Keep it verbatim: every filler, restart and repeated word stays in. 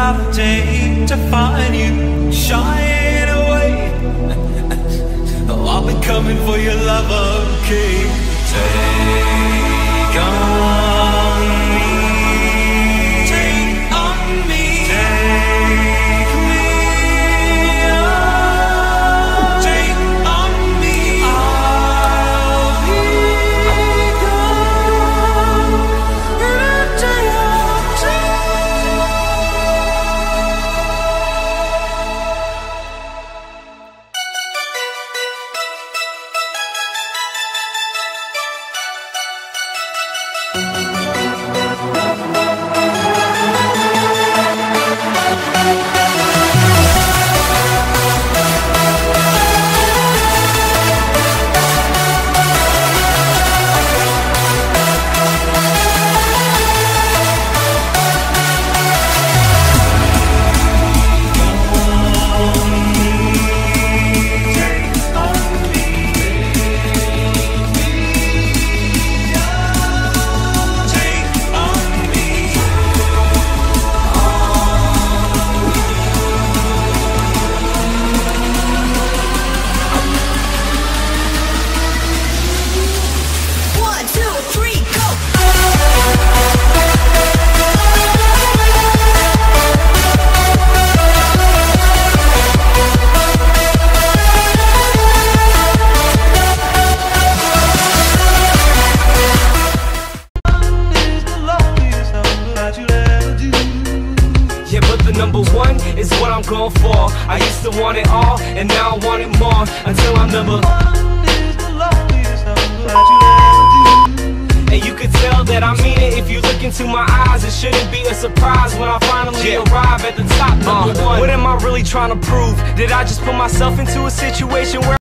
gravity to find you, shying away. Oh, I'll be coming for your love, okay? Take on me, take on me, take me on, take on me. I'll be gone in a day or two. Number one is what I'm going for. I used to want it all, and now I want it more. Until I'm number one is the loneliest I'm glad you ever do. And you can tell that I mean it if you look into my eyes. It shouldn't be a surprise when I finally yeah. arrive at the top. Number uh, one. What am I really trying to prove? Did I just put myself into a situation where